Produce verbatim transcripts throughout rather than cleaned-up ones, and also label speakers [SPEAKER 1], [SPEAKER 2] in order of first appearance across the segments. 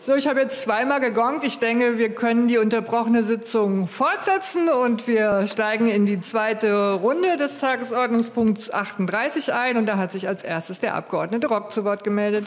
[SPEAKER 1] So, ich habe jetzt zweimal gegongt. Ich denke, wir können die unterbrochene Sitzung fortsetzen und wir steigen in die zweite Runde des Tagesordnungspunkts achtunddreißig ein. Und da hat sich als erstes der Abgeordnete Rock zu Wort gemeldet.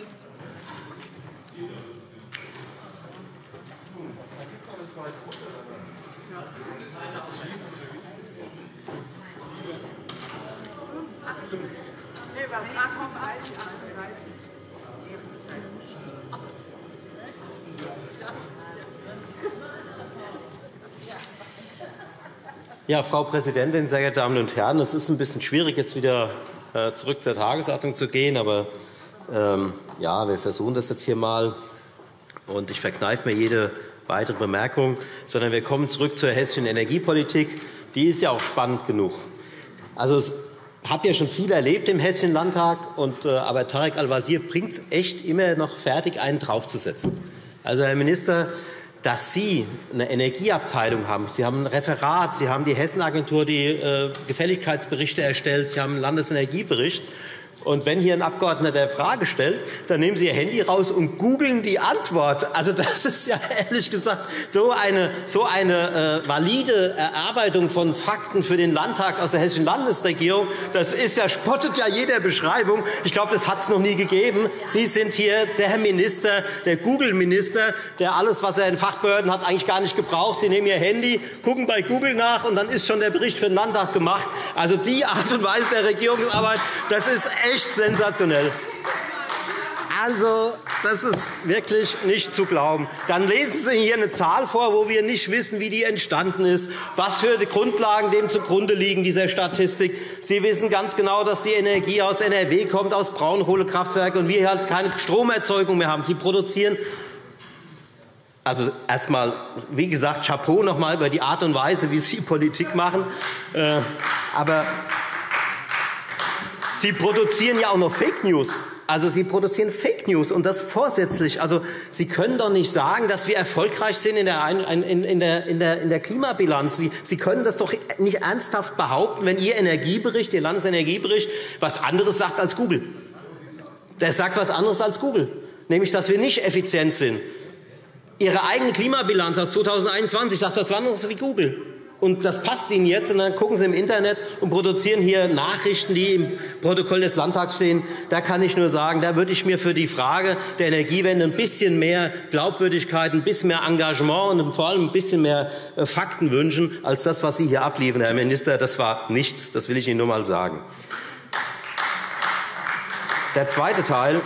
[SPEAKER 2] Ja, Frau Präsidentin, sehr geehrte Damen und Herren! Es ist ein bisschen schwierig, jetzt wieder äh, zurück zur Tagesordnung zu gehen. Aber ähm, ja, wir versuchen das jetzt hier mal. Und ich verkneife mir jede weitere Bemerkung, sondern wir kommen zurück zur hessischen Energiepolitik. Die ist ja auch spannend genug. Also, ich habe ja schon viel erlebt im Hessischen Landtag, und, äh, aber Tarek Al-Wazir bringt es echt immer noch fertig, einen draufzusetzen. Also, Herr Minister, dass Sie eine Energieabteilung haben, Sie haben ein Referat, Sie haben die Hessenagentur, die äh, Gefälligkeitsberichte erstellt, Sie haben einen Landesenergiebericht. Und wenn hier ein Abgeordneter eine Frage stellt, dann nehmen Sie Ihr Handy raus und googeln die Antwort. Also das ist ja ehrlich gesagt so eine, so eine äh, valide Erarbeitung von Fakten für den Landtag aus der hessischen Landesregierung. Das ist ja, spottet ja jeder Beschreibung. Ich glaube, das hat es noch nie gegeben. Sie sind hier der Minister, der Google-Minister, der alles, was er in Fachbehörden hat, eigentlich gar nicht gebraucht. Sie nehmen Ihr Handy, gucken bei Google nach, und dann ist schon der Bericht für den Landtag gemacht. Also die Art und Weise der Regierungsarbeit, das ist echt sensationell. Also, das ist wirklich nicht zu glauben. Dann lesen Sie hier eine Zahl vor, wo wir nicht wissen, wie die entstanden ist, was für die Grundlagen dem zugrunde liegen, dieser Statistik. Sie wissen ganz genau, dass die Energie aus N R W kommt, aus Braunkohlekraftwerken, und wir halt keine Stromerzeugung mehr haben. Sie produzieren. Also erst einmal, wie gesagt, Chapeau noch einmal über die Art und Weise, wie Sie Politik machen. Aber Sie produzieren ja auch noch Fake News. Also, Sie produzieren Fake News, und das vorsätzlich. Also, Sie können doch nicht sagen, dass wir erfolgreich sind in der, in, in der, in der, in der Klimabilanz. Sie, Sie können das doch nicht ernsthaft behaupten, wenn Ihr Energiebericht, Ihr Landesenergiebericht, was anderes sagt als Google. Der sagt was anderes als Google, nämlich, dass wir nicht effizient sind. Ihre eigene Klimabilanz aus zweitausendeinundzwanzig sagt das was anderes wie Google. Und das passt Ihnen jetzt, und dann gucken Sie im Internet und produzieren hier Nachrichten, die im Protokoll des Landtags stehen. Da kann ich nur sagen, da würde ich mir für die Frage der Energiewende ein bisschen mehr Glaubwürdigkeit, ein bisschen mehr Engagement und vor allem ein bisschen mehr Fakten wünschen, als das, was Sie hier abliefern, Herr Minister. Das war nichts. Das will ich Ihnen nur einmal sagen. Der zweite Teil.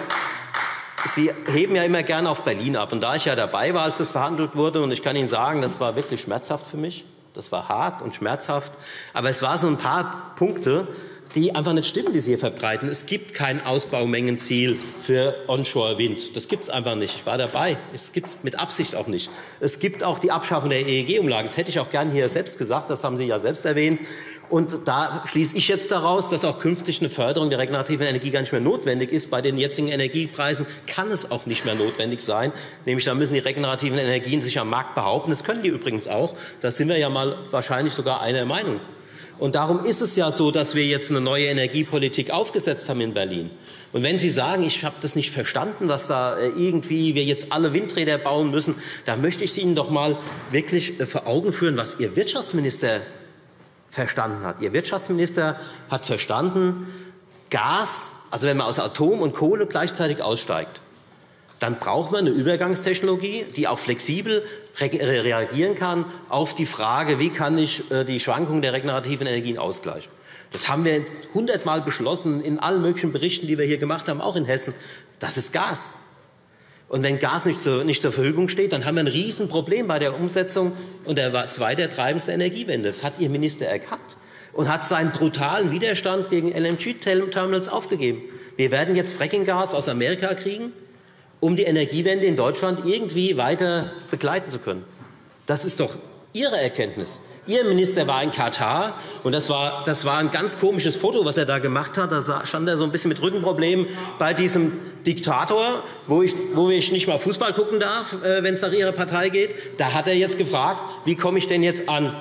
[SPEAKER 2] Sie heben ja immer gerne auf Berlin ab. Und da ich ja dabei war, als das verhandelt wurde, und ich kann Ihnen sagen, das war wirklich schmerzhaft für mich. Das war hart und schmerzhaft. Aber es waren so ein paar Punkte, die einfach nicht stimmen, die Sie hier verbreiten. Es gibt kein Ausbaumengenziel für Onshore-Wind. Das gibt es einfach nicht. Ich war dabei. Es gibt es mit Absicht auch nicht. Es gibt auch die Abschaffung der E E G-Umlage. Das hätte ich auch gern hier selbst gesagt. Das haben Sie ja selbst erwähnt. Und da schließe ich jetzt daraus, dass auch künftig eine Förderung der regenerativen Energie gar nicht mehr notwendig ist. Bei den jetzigen Energiepreisen kann es auch nicht mehr notwendig sein. Nämlich, da müssen die regenerativen Energien sich am Markt behaupten. Das können die übrigens auch. Da sind wir ja mal wahrscheinlich sogar einer Meinung. Und darum ist es ja so, dass wir jetzt eine neue Energiepolitik aufgesetzt haben in Berlin. Und wenn Sie sagen, ich habe das nicht verstanden, dass da irgendwie wir jetzt alle Windräder bauen müssen, dann möchte ich Ihnen doch mal wirklich vor Augen führen, was Ihr Wirtschaftsminister verstanden hat. Ihr Wirtschaftsminister hat verstanden, Gas, also wenn man aus Atom und Kohle gleichzeitig aussteigt, dann braucht man eine Übergangstechnologie, die auch flexibel reagieren kann auf die Frage, wie kann ich die Schwankungen der regenerativen Energien ausgleichen. Das haben wir hundertmal beschlossen in allen möglichen Berichten, die wir hier gemacht haben, auch in Hessen. Das ist Gas. Und wenn Gas nicht zur, nicht zur Verfügung steht, dann haben wir ein Riesenproblem bei der Umsetzung und der zwei der treibendsten Energiewende. Das hat Ihr Minister erkannt und hat seinen brutalen Widerstand gegen L N G-Terminals aufgegeben. Wir werden jetzt Frackinggas aus Amerika kriegen, um die Energiewende in Deutschland irgendwie weiter begleiten zu können. Das ist doch Ihre Erkenntnis. Ihr Minister war in Katar, und das war, das war ein ganz komisches Foto, was er da gemacht hat. Da stand er so ein bisschen mit Rückenproblemen bei diesem Diktator, wo ich, wo ich nicht mal Fußball gucken darf, äh, wenn es nach Ihrer Partei geht. Da hat er jetzt gefragt, wie komme ich denn jetzt an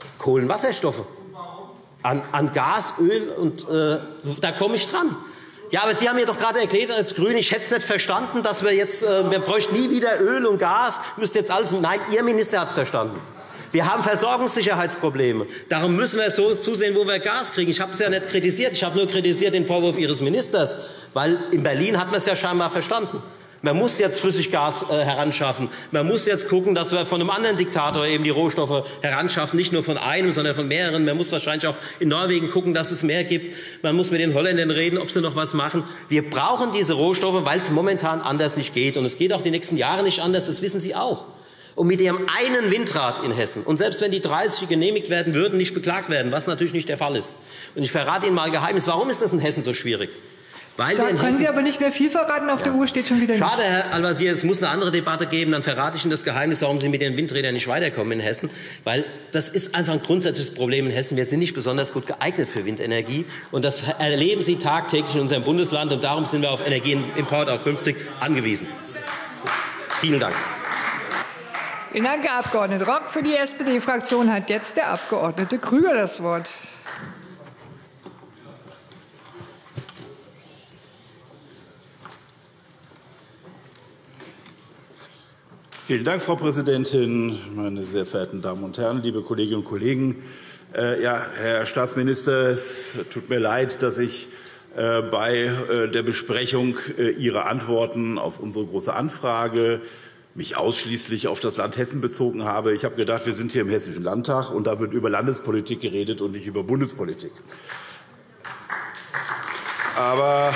[SPEAKER 2] Kohlenwasserstoffe, an, an Gas, Öl, und äh, da komme ich dran. Ja, aber Sie haben mir doch gerade erklärt als Grüne, ich hätte es nicht verstanden, dass wir jetzt, äh, wir bräuchten nie wieder Öl und Gas, müsste jetzt alles. Nein, Ihr Minister hat es verstanden. Wir haben Versorgungssicherheitsprobleme. Darum müssen wir so zusehen, wo wir Gas kriegen. Ich habe es ja nicht kritisiert. Ich habe nur kritisiert den Vorwurf Ihres Ministers, weil in Berlin hat man es ja scheinbar verstanden. Man muss jetzt Flüssiggas äh, heranschaffen. Man muss jetzt gucken, dass wir von einem anderen Diktator eben die Rohstoffe heranschaffen, nicht nur von einem, sondern von mehreren. Man muss wahrscheinlich auch in Norwegen gucken, dass es mehr gibt. Man muss mit den Holländern reden, ob sie noch was machen. Wir brauchen diese Rohstoffe, weil es momentan anders nicht geht. Und es geht auch die nächsten Jahre nicht anders, das wissen Sie auch. Und mit Ihrem einen Windrad in Hessen, und selbst wenn die dreißig genehmigt werden würden, nicht beklagt werden, was natürlich nicht der Fall ist. Und ich verrate Ihnen mal ein Geheimnis, warum ist das in Hessen so schwierig? Weil
[SPEAKER 1] da
[SPEAKER 2] wir in
[SPEAKER 1] können
[SPEAKER 2] Hessen
[SPEAKER 1] Sie aber nicht mehr viel verraten, auf ja. der Uhr steht schon wieder
[SPEAKER 2] Schade, Herr Al-Wazir, es muss eine andere Debatte geben, dann verrate ich Ihnen das Geheimnis, warum Sie mit den Windrädern nicht weiterkommen in Hessen. Weil das ist einfach ein grundsätzliches Problem in Hessen. Wir sind nicht besonders gut geeignet für Windenergie. Und das erleben Sie tagtäglich in unserem Bundesland. Und darum sind wir auf Energieimport auch künftig angewiesen. Vielen Dank.
[SPEAKER 1] Vielen Dank, Herr Abg. Rock. Für die S P D-Fraktion hat jetzt der Abg. Krüger das Wort.
[SPEAKER 3] Vielen Dank, Frau Präsidentin, meine sehr verehrten Damen und Herren, liebe Kolleginnen und Kollegen. Äh, ja, Herr Staatsminister, es tut mir leid, dass ich äh, bei äh, der Besprechung äh, Ihrer Antworten auf unsere Große Anfrage mich ausschließlich auf das Land Hessen bezogen habe. Ich habe gedacht, wir sind hier im Hessischen Landtag, und da wird über Landespolitik geredet und nicht über Bundespolitik. Aber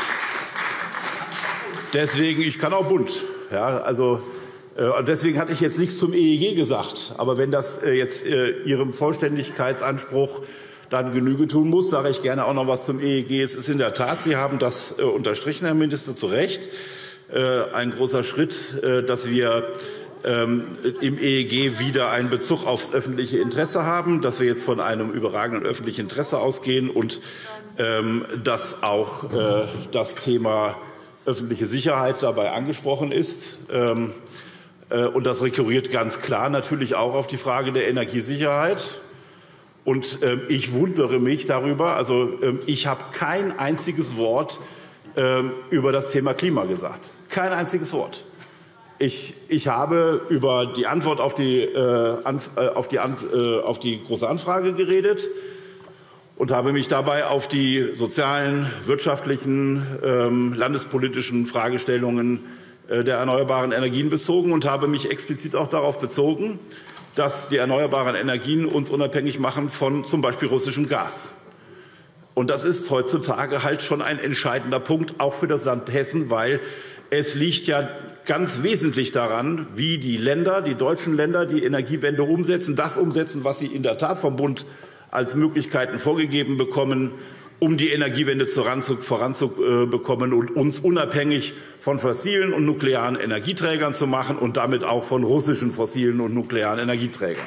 [SPEAKER 3] deswegen, ich kann auch bunt. Ja, also, äh, deswegen hatte ich jetzt nichts zum E E G gesagt. Aber wenn das äh, jetzt äh, Ihrem Vollständigkeitsanspruch dann Genüge tun muss, sage ich gerne auch noch was zum E E G. Es ist in der Tat, Sie haben das äh, unterstrichen, Herr Minister, zu Recht, äh, ein großer Schritt, äh, dass wir ähm, im E E G wieder einen Bezug aufs öffentliche Interesse haben, dass wir jetzt von einem überragenden öffentlichen Interesse ausgehen und ähm, dass auch äh, das Thema öffentliche Sicherheit dabei angesprochen ist. Ähm, äh, und das rekurriert ganz klar natürlich auch auf die Frage der Energiesicherheit. Und ähm, ich wundere mich darüber, also ähm, ich habe kein einziges Wort ähm, über das Thema Klima gesagt. Kein einziges Wort. Ich, ich habe über die Antwort auf die, äh, Anf äh, auf, die An äh, auf die Große Anfrage geredet und habe mich dabei auf die sozialen, wirtschaftlichen, ähm, landespolitischen Fragestellungen äh, der erneuerbaren Energien bezogen und habe mich explizit auch darauf bezogen, dass die erneuerbaren Energien uns unabhängig machen von zum Beispiel russischem Gas. Und das ist heutzutage halt schon ein entscheidender Punkt, auch für das Land Hessen, weil es liegt ja ganz wesentlich daran, wie die Länder, die deutschen Länder, die Energiewende umsetzen, das umsetzen, was sie in der Tat vom Bund als Möglichkeiten vorgegeben bekommen, um die Energiewende voranzubekommen und uns unabhängig von fossilen und nuklearen Energieträgern zu machen und damit auch von russischen fossilen und nuklearen Energieträgern.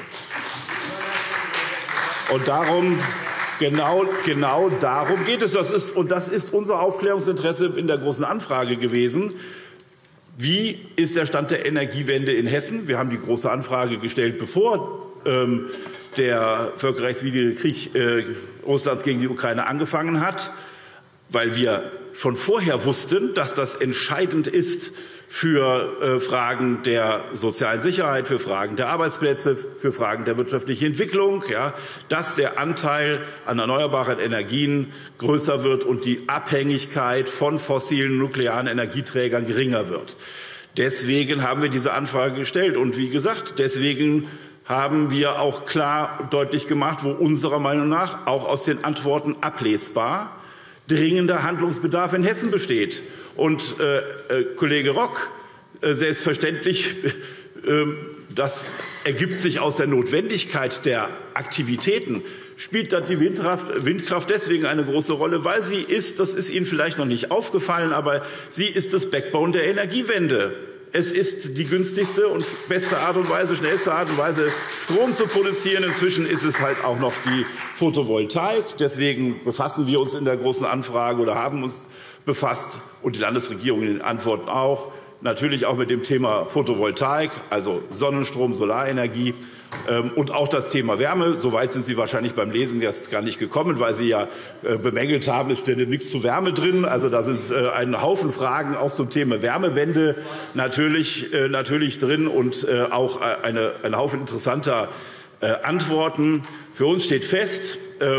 [SPEAKER 3] Und darum, genau, genau darum geht es. Das ist, und das ist unser Aufklärungsinteresse in der Großen Anfrage gewesen. Wie ist der Stand der Energiewende in Hessen? Wir haben die Große Anfrage gestellt, bevor ähm, der völkerrechtswidrige Krieg äh, Russlands gegen die Ukraine angefangen hat, weil wir schon vorher wussten, dass das entscheidend ist für äh, Fragen der sozialen Sicherheit, für Fragen der Arbeitsplätze, für Fragen der wirtschaftlichen Entwicklung, ja, dass der Anteil an erneuerbaren Energien größer wird und die Abhängigkeit von fossilen nuklearen Energieträgern geringer wird. Deswegen haben wir diese Anfrage gestellt. Und wie gesagt, deswegen haben wir auch klar deutlich gemacht, wo unserer Meinung nach auch aus den Antworten ablesbar dringender Handlungsbedarf in Hessen besteht. Und äh, äh, Kollege Rock, äh, selbstverständlich, äh, das ergibt sich aus der Notwendigkeit der Aktivitäten, spielt dann die Windkraft, Windkraft deswegen eine große Rolle, weil sie ist, das ist Ihnen vielleicht noch nicht aufgefallen, aber sie ist das Backbone der Energiewende. Es ist die günstigste und beste Art und Weise, schnellste Art und Weise, Strom zu produzieren. Inzwischen ist es halt auch noch die Photovoltaik. Deswegen befassen wir uns in der Großen Anfrage oder haben uns befasst und die Landesregierung in den Antworten auch natürlich auch mit dem Thema Photovoltaik, also Sonnenstrom, Solarenergie. Und auch das Thema Wärme. So weit sind Sie wahrscheinlich beim Lesen jetzt gar nicht gekommen, weil Sie ja bemängelt haben, es stände nichts zu Wärme drin. Also da sind ein Haufen Fragen auch zum Thema Wärmewende natürlich, natürlich drin und auch eine, ein Haufen interessanter Antworten. Für uns steht fest,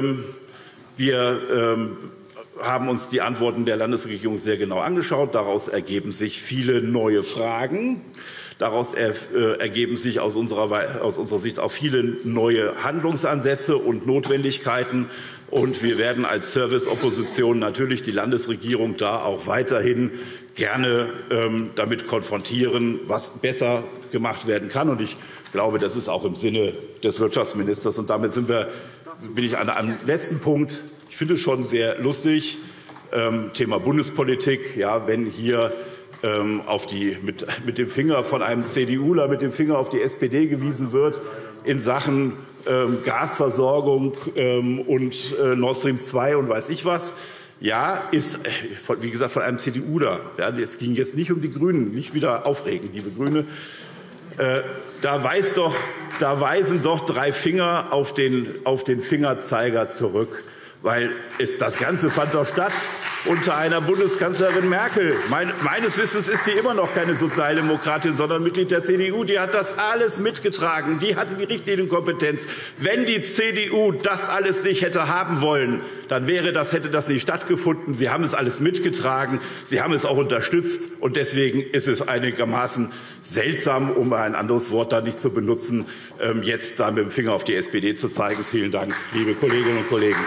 [SPEAKER 3] wir haben uns die Antworten der Landesregierung sehr genau angeschaut. Daraus ergeben sich viele neue Fragen. Daraus ergeben sich aus unserer, aus unserer Sicht auch viele neue Handlungsansätze und Notwendigkeiten. Und wir werden als Service-Opposition natürlich die Landesregierung da auch weiterhin gerne ähm, damit konfrontieren, was besser gemacht werden kann. Und ich glaube, das ist auch im Sinne des Wirtschaftsministers. Und damit sind wir, bin ich an einem letzten Punkt. Ich finde es schon sehr lustig, ähm, Thema Bundespolitik, ja, wenn hier auf die, mit, mit dem Finger von einem CDUler mit dem Finger auf die S P D gewiesen wird in Sachen ähm, Gasversorgung ähm, und äh, Nord Stream zwei und weiß ich was. Ja, ist, äh, wie gesagt, von einem CDUler. Ja, es ging jetzt nicht um die Grünen, nicht wieder aufregen, liebe Grüne. Äh, da, weiß doch, da weisen doch drei Finger auf den, auf den Fingerzeiger zurück. Weil es, das Ganze fand doch statt unter einer Bundeskanzlerin Merkel. Mein, meines Wissens ist sie immer noch keine Sozialdemokratin, sondern Mitglied der C D U. Die hat das alles mitgetragen. Die hatte die Richtlinienkompetenz. Wenn die C D U das alles nicht hätte haben wollen, dann wäre das, hätte das nicht stattgefunden. Sie haben es alles mitgetragen. Sie haben es auch unterstützt. Und deswegen ist es einigermaßen seltsam, um ein anderes Wort da nicht zu benutzen, jetzt da mit dem Finger auf die S P D zu zeigen. Vielen Dank, liebe Kolleginnen und Kollegen.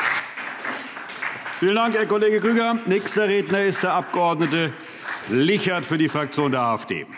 [SPEAKER 4] Vielen Dank, Herr Kollege Grüger. Nächster Redner ist der Abgeordnete Lichert für die Fraktion der AfD.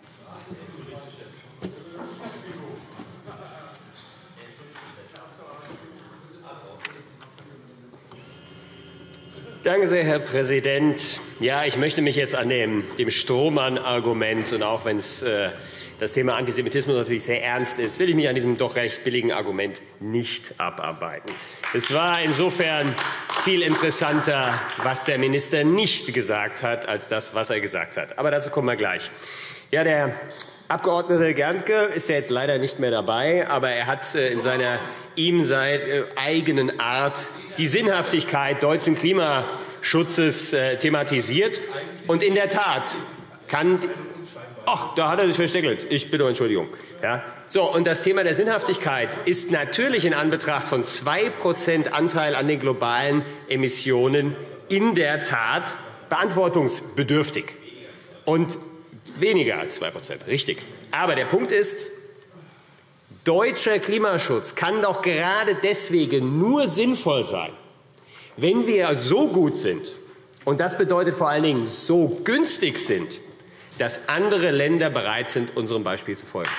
[SPEAKER 5] Danke sehr, Herr Präsident. Ja, ich möchte mich jetzt an dem, dem Strohmann-Argument und auch wenn es äh, das Thema Antisemitismus natürlich sehr ernst ist, will ich mich an diesem doch recht billigen Argument nicht abarbeiten. Es war insofern viel interessanter, was der Minister nicht gesagt hat, als das, was er gesagt hat. Aber dazu kommen wir gleich. Ja, der Abgeordnete Gerntke ist ja jetzt leider nicht mehr dabei, aber er hat äh, in seiner ihm seit äh, eigenen Art die Sinnhaftigkeit deutschen Klimaschutzes äh, thematisiert. Und in der Tat kann... Ach, da hat er sich versteckelt. Ich bitte um Entschuldigung. Ja. So, und das Thema der Sinnhaftigkeit ist natürlich in Anbetracht von zwei Prozent Anteil an den globalen Emissionen in der Tat beantwortungsbedürftig. Und weniger als zwei Prozent, richtig. Aber der Punkt ist, deutscher Klimaschutz kann doch gerade deswegen nur sinnvoll sein, wenn wir so gut sind, und das bedeutet vor allen Dingen so günstig sind, dass andere Länder bereit sind, unserem Beispiel zu folgen.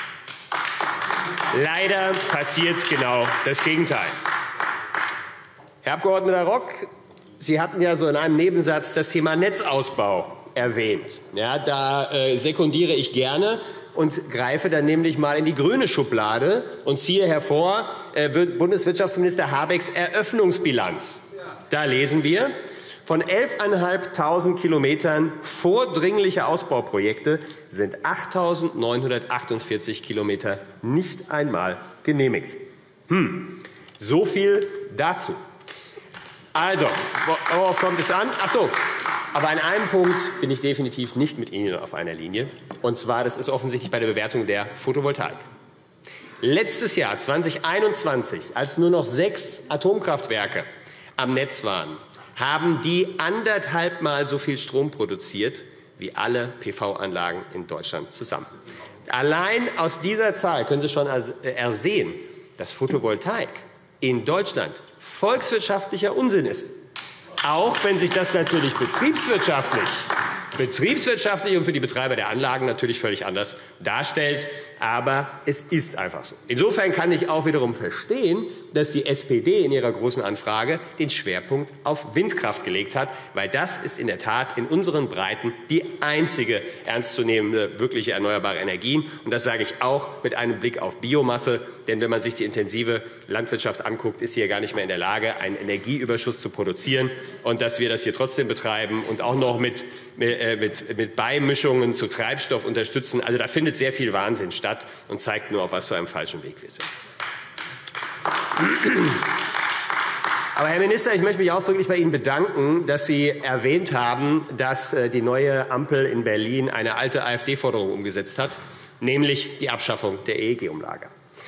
[SPEAKER 5] Leider passiert genau das Gegenteil. Herr Abgeordneter Rock, Sie hatten ja so in einem Nebensatz das Thema Netzausbau erwähnt. Ja, da äh, sekundiere ich gerne und greife dann nämlich mal in die grüne Schublade und ziehe hervor äh, Bundeswirtschaftsminister Habecks Eröffnungsbilanz. Da lesen wir: Von elftausendfünfhundert Kilometern vordringlicher Ausbauprojekte sind achttausendneunhundertachtundvierzig Kilometer nicht einmal genehmigt. Hm, so viel dazu. Also, worauf kommt es an? Ach so, aber an einem Punkt bin ich definitiv nicht mit Ihnen auf einer Linie. Und zwar, das ist offensichtlich bei der Bewertung der Photovoltaik. Letztes Jahr, zweitausendeinundzwanzig, als nur noch sechs Atomkraftwerke am Netz waren, haben die anderthalb Mal so viel Strom produziert wie alle P V-Anlagen in Deutschland zusammen. Allein aus dieser Zahl können Sie schon ersehen, dass Photovoltaik in Deutschland volkswirtschaftlicher Unsinn ist. Auch wenn sich das natürlich betriebswirtschaftlich, betriebswirtschaftlich und für die Betreiber der Anlagen natürlich völlig anders darstellt. Aber es ist einfach so. Insofern kann ich auch wiederum verstehen, dass die S P D in ihrer Großen Anfrage den Schwerpunkt auf Windkraft gelegt hat, weil das ist in der Tat in unseren Breiten die einzige ernstzunehmende wirkliche erneuerbare Energien. Und das sage ich auch mit einem Blick auf Biomasse. Denn wenn man sich die intensive Landwirtschaft anguckt, ist sie ja gar nicht mehr in der Lage, einen Energieüberschuss zu produzieren. Und dass wir das hier trotzdem betreiben und auch noch mit mit, mit Beimischungen zu Treibstoff unterstützen. Also da findet sehr viel Wahnsinn statt und zeigt nur, auf was für einem falschen Weg wir sind. Aber Herr Minister, ich möchte mich ausdrücklich bei Ihnen bedanken, dass Sie erwähnt haben, dass die neue Ampel in Berlin eine alte AfD-Forderung umgesetzt hat, nämlich die Abschaffung der E E G-Umlage.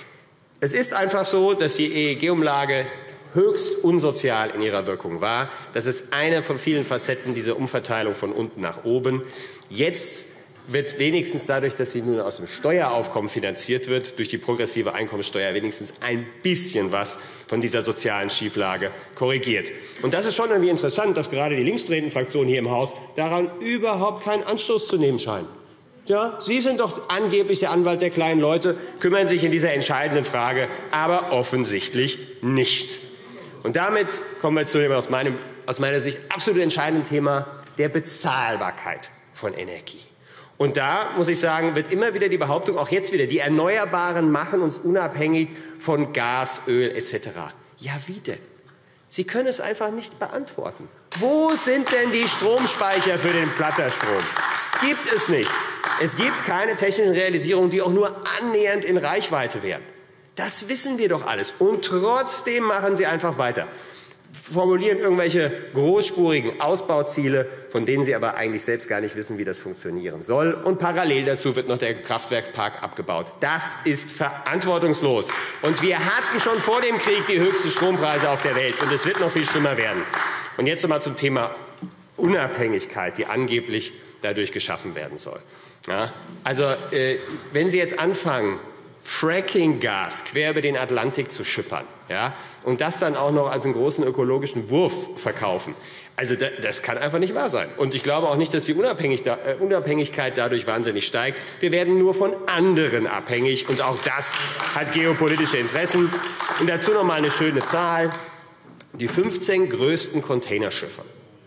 [SPEAKER 5] Es ist einfach so, dass die E E G-Umlage höchst unsozial in ihrer Wirkung war. Das ist eine von vielen Facetten dieser Umverteilung von unten nach oben. Jetzt wird wenigstens dadurch, dass sie nun aus dem Steueraufkommen finanziert wird, durch die progressive Einkommensteuer wenigstens ein bisschen was von dieser sozialen Schieflage korrigiert. Und das ist schon irgendwie interessant, dass gerade die linksdrehenden Fraktionen hier im Haus daran überhaupt keinen Anstoß zu nehmen scheinen. Ja, Sie sind doch angeblich der Anwalt der kleinen Leute, kümmern sich in dieser entscheidenden Frage aber offensichtlich nicht. Und damit kommen wir zu dem aus, meinem, aus meiner Sicht absolut entscheidenden Thema der Bezahlbarkeit von Energie. Und da, muss ich sagen, wird immer wieder die Behauptung, auch jetzt wieder, die Erneuerbaren machen uns unabhängig von Gas, Öl et cetera. Ja, wie denn? Sie können es einfach nicht beantworten. Wo sind denn die Stromspeicher für den Flatterstrom? Gibt es nicht. Es gibt keine technischen Realisierungen, die auch nur annähernd in Reichweite wären. Das wissen wir doch alles. Und trotzdem machen Sie einfach weiter. Formulieren irgendwelche großspurigen Ausbauziele, von denen Sie aber eigentlich selbst gar nicht wissen, wie das funktionieren soll. Und parallel dazu wird noch der Kraftwerkspark abgebaut. Das ist verantwortungslos. Und wir hatten schon vor dem Krieg die höchsten Strompreise auf der Welt. Und es wird noch viel schlimmer werden. Und jetzt noch mal zum Thema Unabhängigkeit, die angeblich dadurch geschaffen werden soll. Ja, also, äh, wenn Sie jetzt anfangen, Fracking-Gas quer über den Atlantik zu schippern, ja, und das dann auch noch als einen großen ökologischen Wurf verkaufen. Also das kann einfach nicht wahr sein. Und ich glaube auch nicht, dass die Unabhängigkeit dadurch wahnsinnig steigt. Wir werden nur von anderen abhängig. Und auch das hat geopolitische Interessen. Und dazu noch mal eine schöne Zahl. Die fünfzehn größten Containerschiffe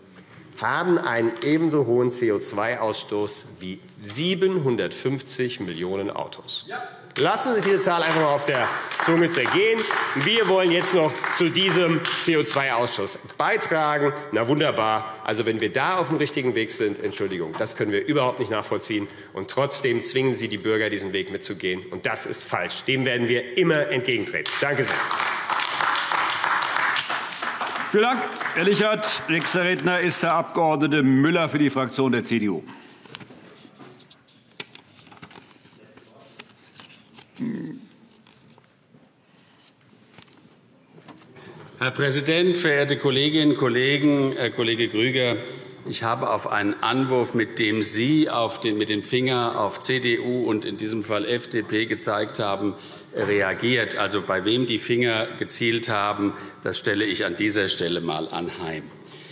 [SPEAKER 5] haben einen ebenso hohen C O zwei Ausstoß wie siebenhundertfünfzig Millionen Autos. Ja. Lassen Sie sich diese Zahl einfach mal auf der Zunge zergehen. Wir wollen jetzt noch zu diesem C O zwei Ausstoß beitragen. Na wunderbar. Also wenn wir da auf dem richtigen Weg sind, Entschuldigung, das können wir überhaupt nicht nachvollziehen. Und trotzdem zwingen Sie die Bürger, diesen Weg mitzugehen. Und das ist falsch. Dem werden wir immer entgegentreten. Danke sehr.
[SPEAKER 4] Vielen Dank, Herr Lichert. Nächster Redner ist der Abgeordnete Müller für die Fraktion der C D U.
[SPEAKER 6] Herr Präsident, verehrte Kolleginnen und Kollegen! Herr Kollege Grüger, ich habe auf einen Anwurf, mit dem Sie auf den, mit dem Finger auf C D U und in diesem Fall F D P gezeigt haben, reagiert. Also bei wem die Finger gezielt haben, das stelle ich an dieser Stelle mal anheim.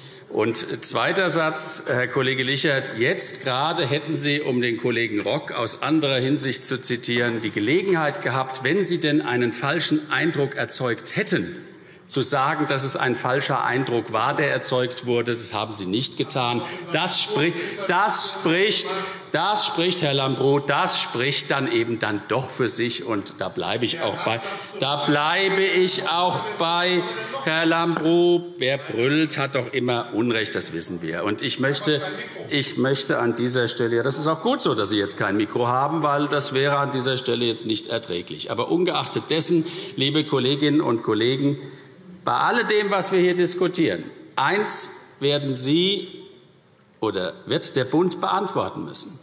[SPEAKER 6] Und zweiter Satz, Herr Kollege Lichert, jetzt gerade hätten Sie, um den Kollegen Rock aus anderer Hinsicht zu zitieren, die Gelegenheit gehabt, wenn Sie denn einen falschen Eindruck erzeugt hätten, zu sagen, dass es ein falscher Eindruck war, der erzeugt wurde. Das haben Sie nicht getan. Das spricht, das spricht, das spricht, Herr Lambrou, das spricht dann eben dann doch für sich. Und da bleibe ich auch bei. Da bleibe ich auch bei, Herr Lambrou. Wer brüllt, hat doch immer Unrecht, das wissen wir. Und ich möchte, ich möchte an dieser Stelle, ja, das ist auch gut so, dass Sie jetzt kein Mikro haben, weil das wäre an dieser Stelle jetzt nicht erträglich. Aber ungeachtet dessen, liebe Kolleginnen und Kollegen, bei alledem, was wir hier diskutieren, eins werden Sie oder wird der Bund beantworten müssen.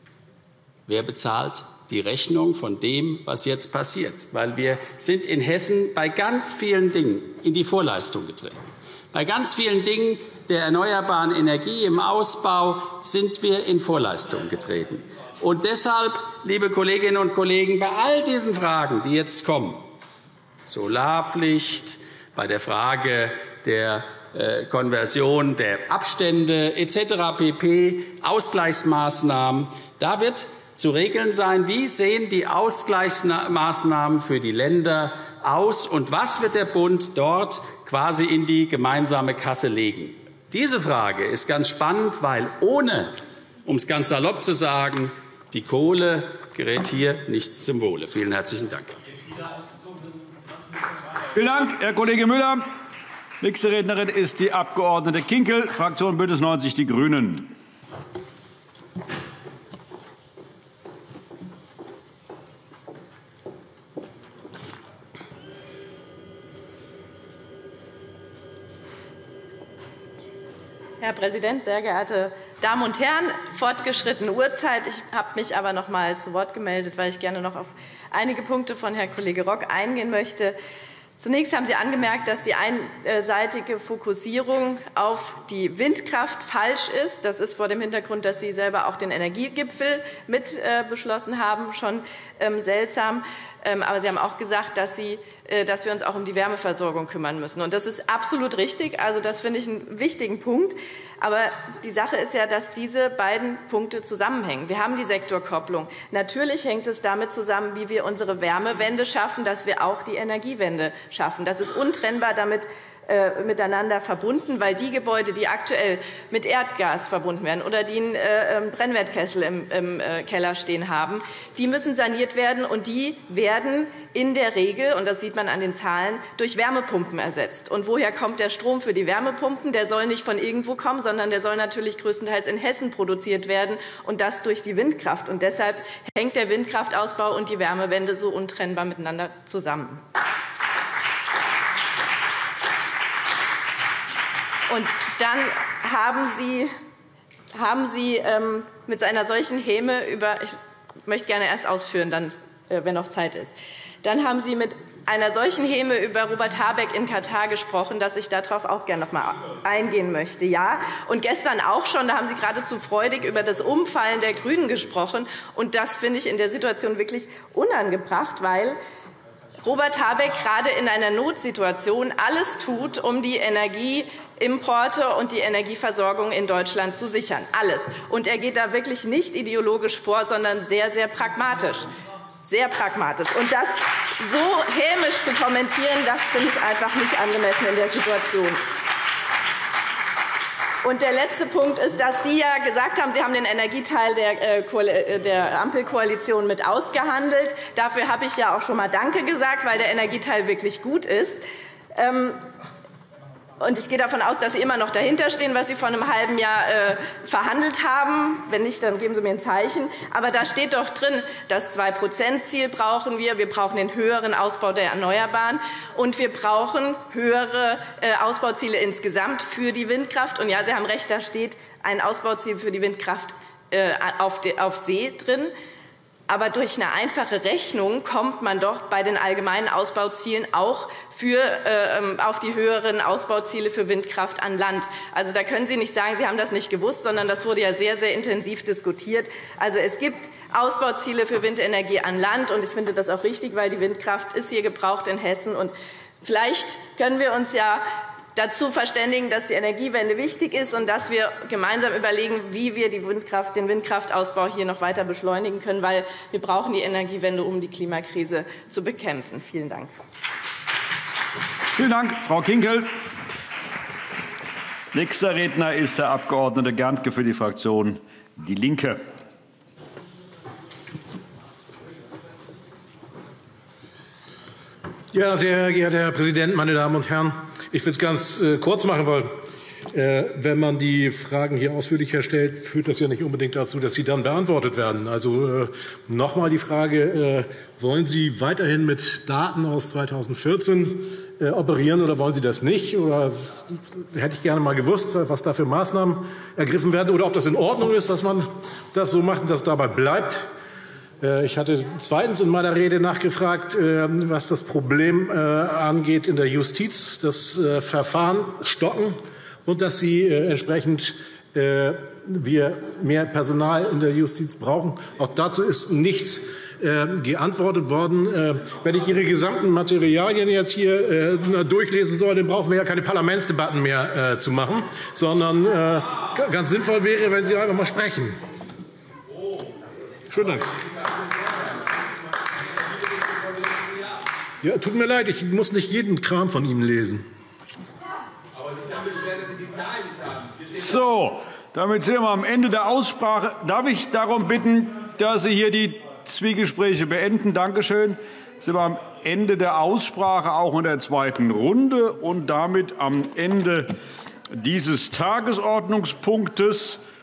[SPEAKER 6] Wer bezahlt die Rechnung von dem, was jetzt passiert? Weil wir sind in Hessen bei ganz vielen Dingen in die Vorleistung getreten. Bei ganz vielen Dingen der erneuerbaren Energie im Ausbau sind wir in Vorleistung getreten. Und deshalb, liebe Kolleginnen und Kollegen, bei all diesen Fragen, die jetzt kommen, Solarpflicht, bei der Frage der äh, Konversion der Abstände et cetera pp., Ausgleichsmaßnahmen, da wird zu regeln sein, wie sehen die Ausgleichsmaßnahmen für die Länder aus und was wird der Bund dort quasi in die gemeinsame Kasse legen. Diese Frage ist ganz spannend, weil ohne, um es ganz salopp zu sagen, die Kohle gerät hier nichts zum Wohle. Vielen herzlichen Dank.
[SPEAKER 4] Vielen Dank, Herr Kollege Müller. Nächste Rednerin ist die Abgeordnete Kinkel, Fraktion Bündnis neunzig Die Grünen.
[SPEAKER 7] Herr Präsident, sehr geehrte Damen und Herren! Fortgeschrittene Uhrzeit. Ich habe mich aber noch einmal zu Wort gemeldet, weil ich gerne noch auf einige Punkte von Herrn Kollege Rock eingehen möchte. Zunächst haben Sie angemerkt, dass die einseitige Fokussierung auf die Windkraft falsch ist. Das ist vor dem Hintergrund, dass Sie selber auch den Energiegipfel mit beschlossen haben, schon seltsam. Aber Sie haben auch gesagt, dass, Sie, dass wir uns auch um die Wärmeversorgung kümmern müssen. Und das ist absolut richtig. Also das finde ich einen wichtigen Punkt. Aber die Sache ist ja, dass diese beiden Punkte zusammenhängen. Wir haben die Sektorkopplung. Natürlich hängt es damit zusammen, wie wir unsere Wärmewende schaffen, dass wir auch die Energiewende schaffen. Das ist untrennbar damit äh, miteinander verbunden, weil die Gebäude, die aktuell mit Erdgas verbunden werden oder die einen äh, Brennwertkessel im, im äh, Keller stehen haben, die müssen saniert werden, und die werden in der Regel, und das sieht man an den Zahlen, durch Wärmepumpen ersetzt. Und woher kommt der Strom für die Wärmepumpen? Der soll nicht von irgendwo kommen, sondern der soll natürlich größtenteils in Hessen produziert werden, und das durch die Windkraft. Und deshalb hängt der Windkraftausbau und die Wärmewende so untrennbar miteinander zusammen. Und dann haben Sie, haben Sie ähm, mit einer solchen Häme über, ich möchte gerne erst ausführen, dann, äh, wenn noch Zeit ist, dann haben Sie mit einer solchen Häme über Robert Habeck in Katar gesprochen, dass ich darauf auch gerne noch mal eingehen möchte. Ja, und gestern auch schon, da haben Sie geradezu freudig über das Umfallen der Grünen gesprochen. Und das finde ich in der Situation wirklich unangebracht, weil Robert Habeck gerade in einer Notsituation alles tut, um die Energieimporte und die Energieversorgung in Deutschland zu sichern. Alles. Und er geht da wirklich nicht ideologisch vor, sondern sehr, sehr pragmatisch. Sehr pragmatisch. Und das so hämisch zu kommentieren, das finde ich einfach nicht angemessen in der Situation. Und der letzte Punkt ist, dass Sie ja gesagt haben, Sie haben den Energieteil der, äh, der Ampelkoalition mit ausgehandelt. Dafür habe ich ja auch schon mal Danke gesagt, weil der Energieteil wirklich gut ist. Ähm, Und ich gehe davon aus, dass Sie immer noch dahinter stehen, was Sie vor einem halben Jahr äh, verhandelt haben. Wenn nicht, dann geben Sie mir ein Zeichen. Aber da steht doch drin, das zwei Prozent Ziel brauchen wir. Wir brauchen den höheren Ausbau der Erneuerbaren. Und wir brauchen höhere äh, Ausbauziele insgesamt für die Windkraft. Und ja, Sie haben recht, da steht ein Ausbauziel für die Windkraft äh, auf, de, auf See drin. Aber durch eine einfache Rechnung kommt man doch bei den allgemeinen Ausbauzielen auch für, äh, auf die höheren Ausbauziele für Windkraft an Land. Also da können Sie nicht sagen, Sie haben das nicht gewusst, sondern das wurde ja sehr, sehr intensiv diskutiert. Also es gibt Ausbauziele für Windenergie an Land, und ich finde das auch richtig, weil die Windkraft ist hier gebraucht in Hessen. Und vielleicht können wir uns ja dazu verständigen, dass die Energiewende wichtig ist und dass wir gemeinsam überlegen, wie wir die Windkraft, den Windkraftausbau hier noch weiter beschleunigen können, weil wir brauchen die Energiewende, um die Klimakrise zu bekämpfen. Vielen Dank.
[SPEAKER 4] Vielen Dank, Frau Kinkel. Nächster Redner ist der Abgeordnete Gerntke für die Fraktion Die Linke.
[SPEAKER 8] Ja, sehr geehrter Herr Präsident, meine Damen und Herren! Ich will es ganz äh, kurz machen, weil äh, wenn man die Fragen hier ausführlicher stellt, führt das ja nicht unbedingt dazu, dass sie dann beantwortet werden. Also äh, noch mal die Frage, äh, wollen Sie weiterhin mit Daten aus zweitausendvierzehn äh, operieren oder wollen Sie das nicht? Oder hätte ich gerne mal gewusst, was da für Maßnahmen ergriffen werden oder ob das in Ordnung ist, dass man das so macht und dass dabei bleibt. Ich hatte zweitens in meiner Rede nachgefragt, was das Problem angeht in der Justiz, das Verfahren stocken und dass Sie entsprechend wir mehr Personal in der Justiz brauchen. Auch dazu ist nichts geantwortet worden. Wenn ich Ihre gesamten Materialien jetzt hier durchlesen soll, dann brauchen wir ja keine Parlamentsdebatten mehr zu machen, sondern ganz sinnvoll wäre, wenn Sie einfach mal sprechen. Schönen Dank. Ja, tut mir leid, ich muss nicht jeden Kram von Ihnen lesen.
[SPEAKER 4] So, damit sind wir am Ende der Aussprache. Darf ich darum bitten, dass Sie hier die Zwiegespräche beenden? Dankeschön. Sind wir am Ende der Aussprache, auch in der zweiten Runde, und damit am Ende dieses Tagesordnungspunktes.